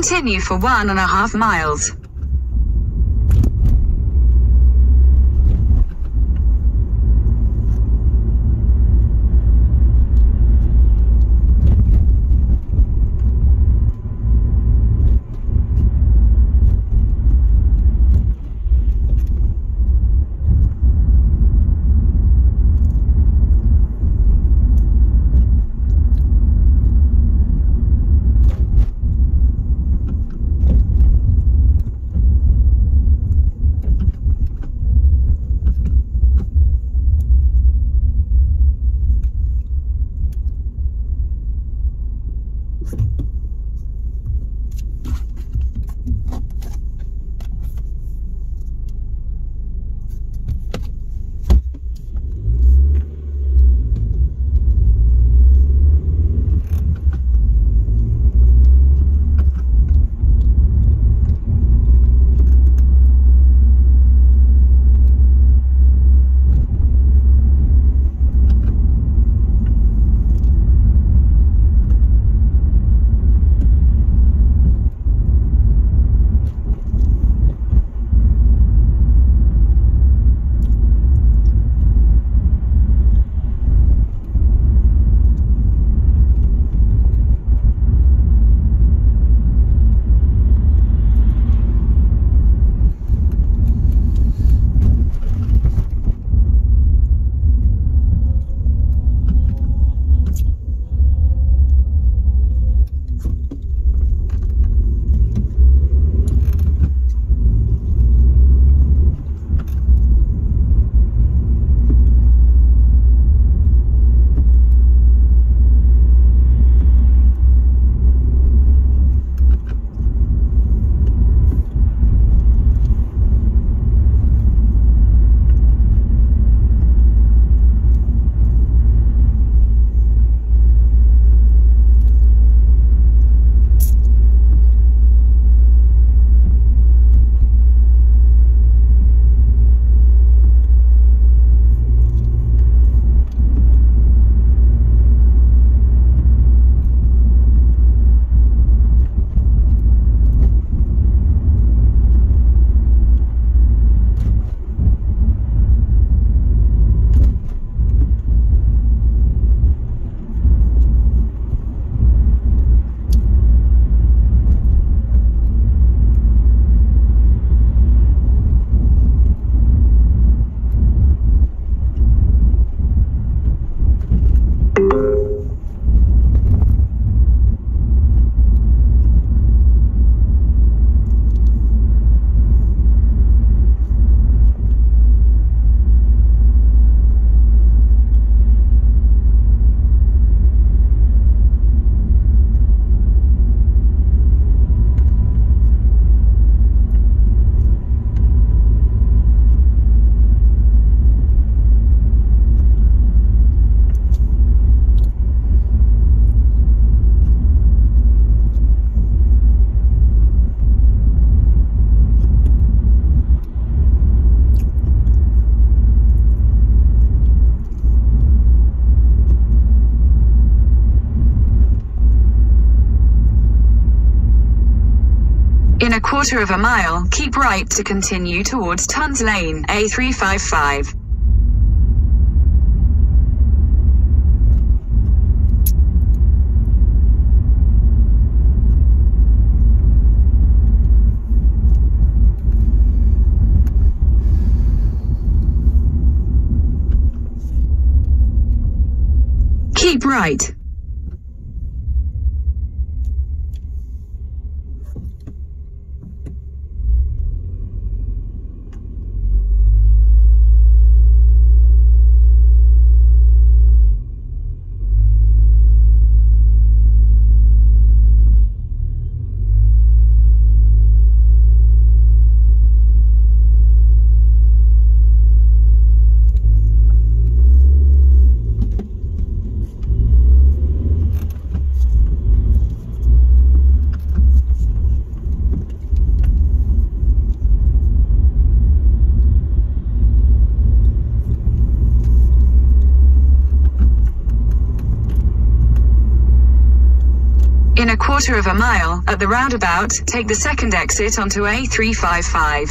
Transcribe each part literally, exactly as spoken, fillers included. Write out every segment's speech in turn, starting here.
Continue for one and a half miles. In a quarter of a mile, keep right to continue towards Tons Lane, A three five five. Keep right. In a quarter of a mile, at the roundabout, take the second exit onto A three five five.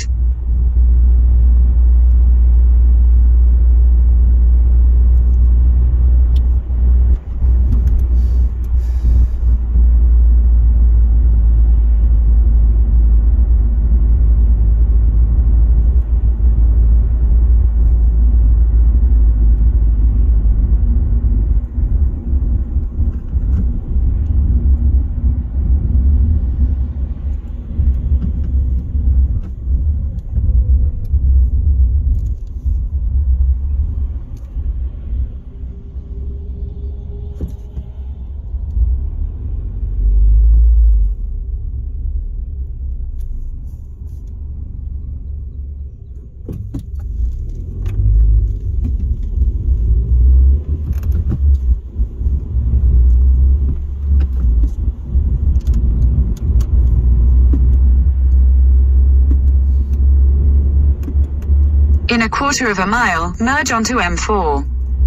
In a quarter of a mile, merge onto M four.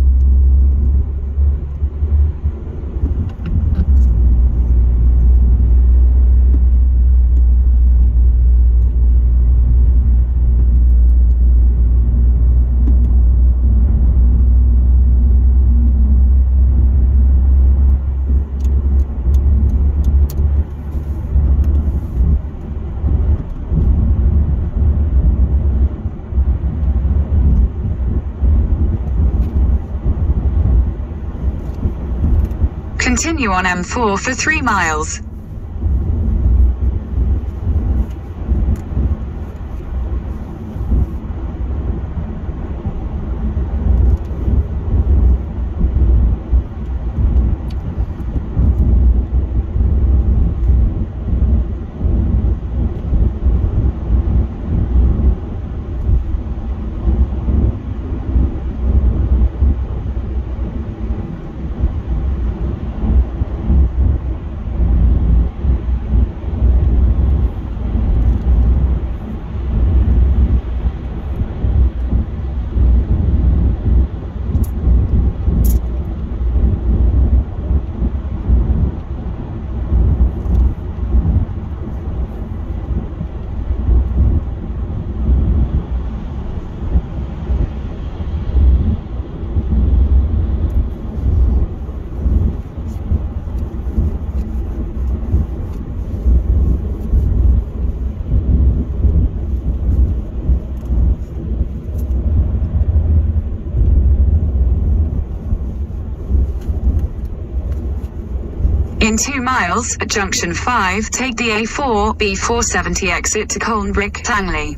Continue on M four for three miles. In two miles, at junction five, take the A four B four seventy exit to Colnbrick, Langley.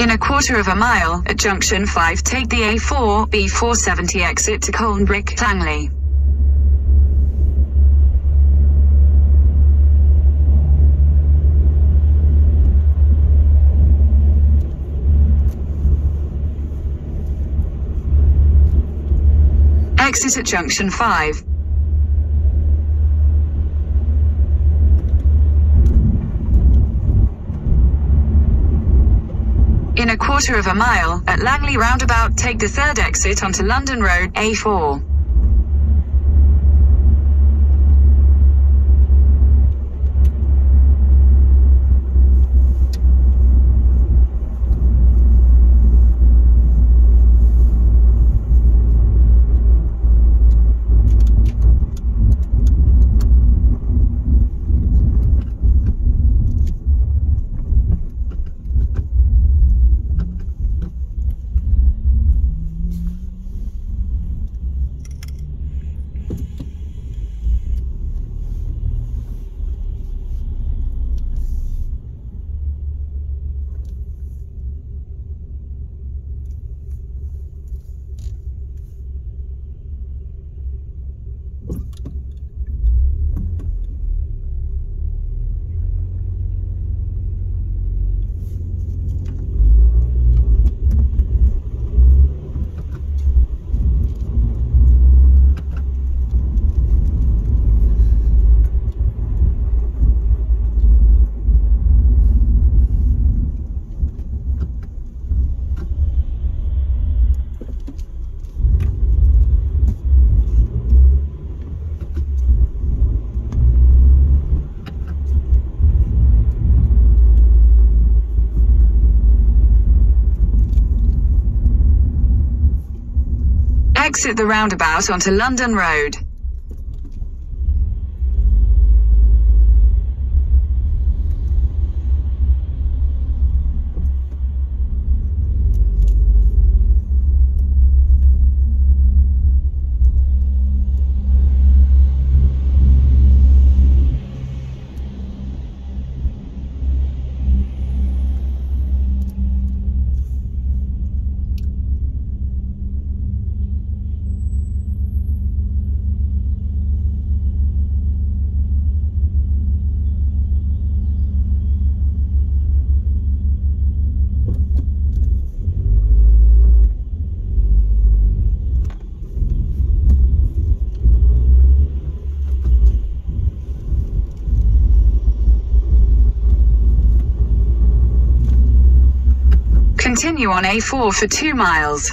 In a quarter of a mile, at junction five, take the A four B four seventy exit to Colnbrick, Langley. Exit at junction five. In a quarter of a mile, at Langley roundabout, take the third exit onto London Road, A four. Exit the roundabout onto London Road. Continue on A four for two miles.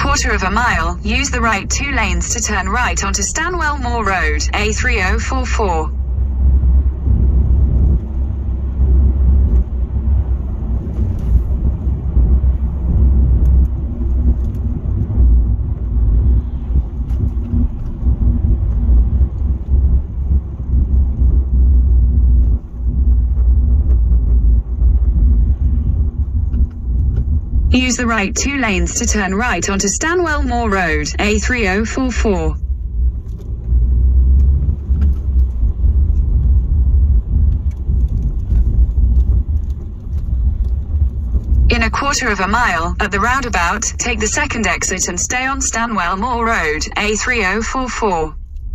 quarter of a mile, use the right two lanes to turn right onto Stanwell Moor Road, A three oh four four. Use the right two lanes to turn right onto Stanwell Moor Road, A three oh four four. In a quarter of a mile, at the roundabout, take the second exit and stay on Stanwell Moor Road, A three oh four four.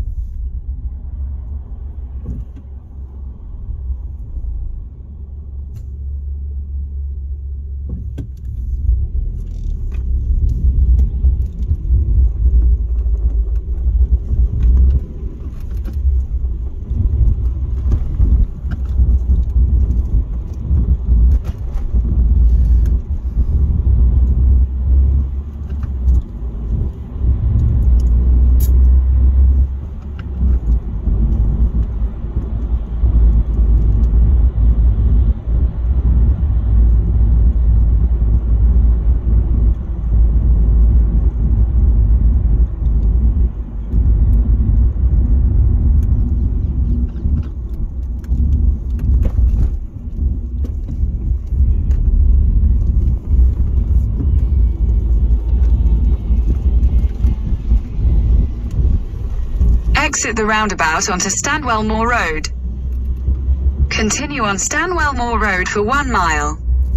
Exit the roundabout onto Stanwell Moor Road. Continue on Stanwell Moor Road for one mile.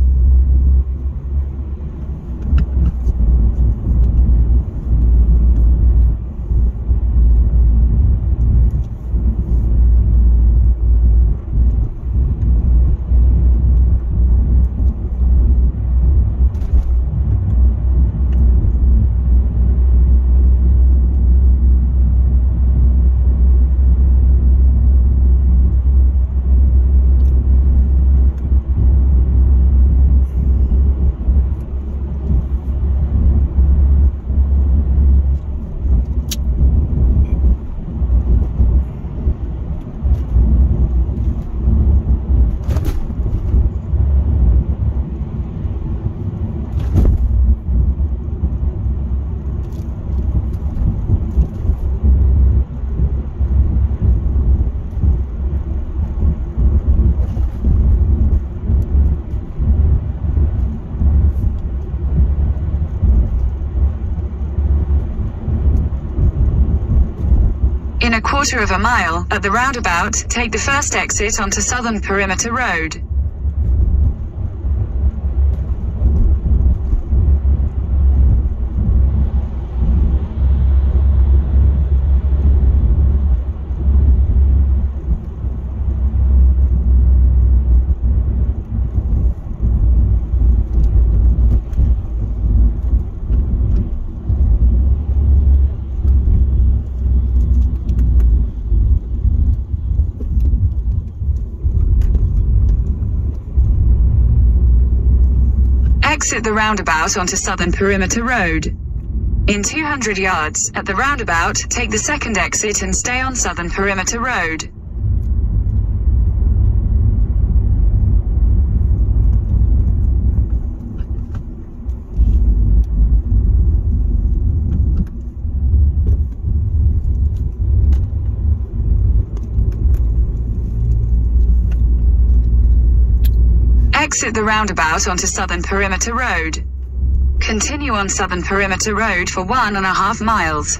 In a quarter of a mile, at the roundabout, take the first exit onto Southern Perimeter Road. Exit the roundabout onto Southern Perimeter Road. In two hundred yards, at the roundabout, take the second exit and stay on Southern Perimeter Road. Exit the roundabout onto Southern Perimeter Road. Continue on Southern Perimeter Road for one and a half miles.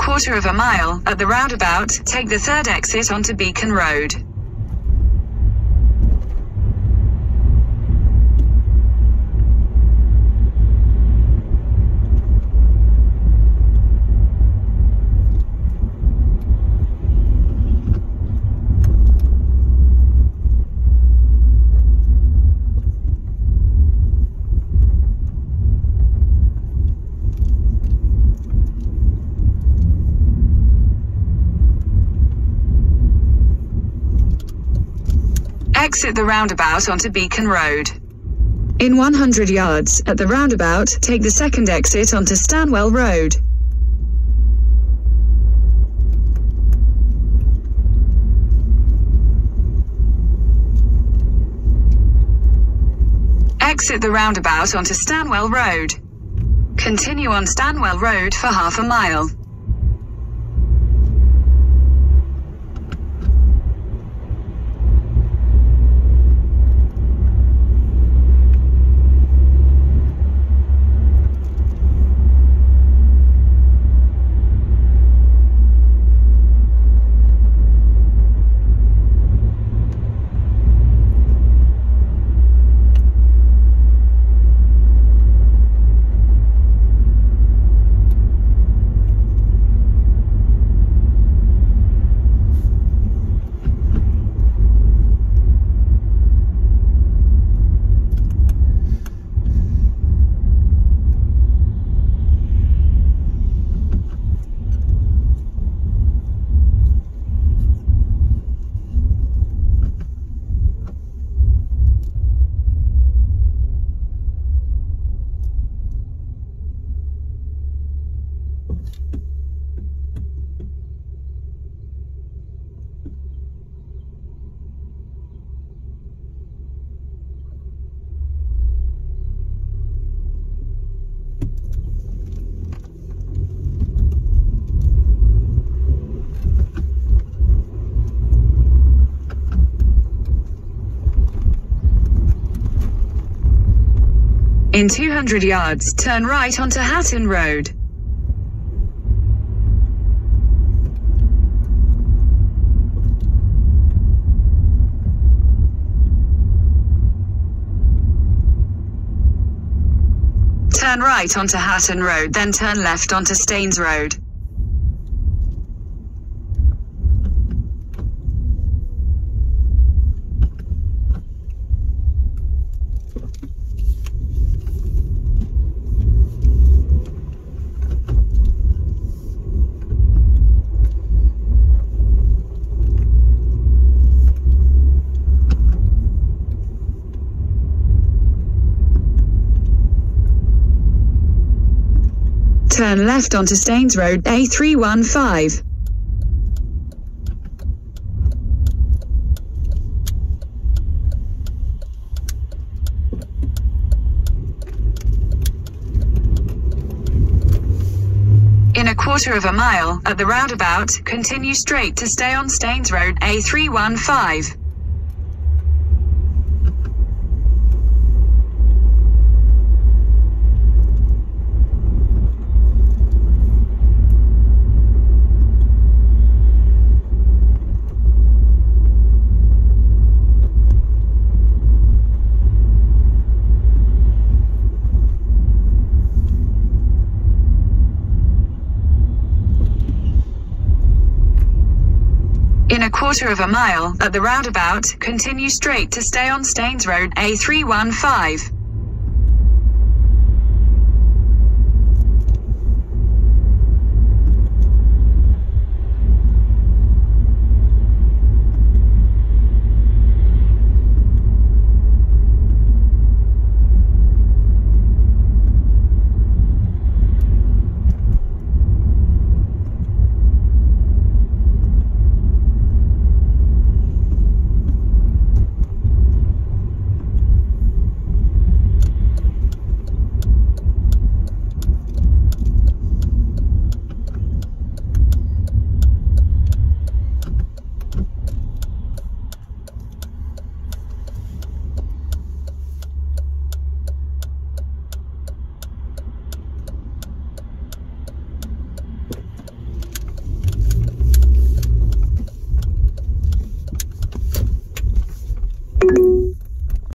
quarter of a mile, at the roundabout, take the third exit onto Beacon Road. Exit the roundabout onto Beacon Road. In one hundred yards, at the roundabout, take the second exit onto Stanwell Road. Exit the roundabout onto Stanwell Road. Continue on Stanwell Road for half a mile. In two hundred yards, turn right onto Hatton Road. Turn right onto Hatton Road, then turn left onto Staines Road. Turn left onto Staines Road, A three one five. In a quarter of a mile, at the roundabout, continue straight to stay on Staines Road, A three one five. In a quarter of a mile, at the roundabout, continue straight to stay on Staines Road, A three one five.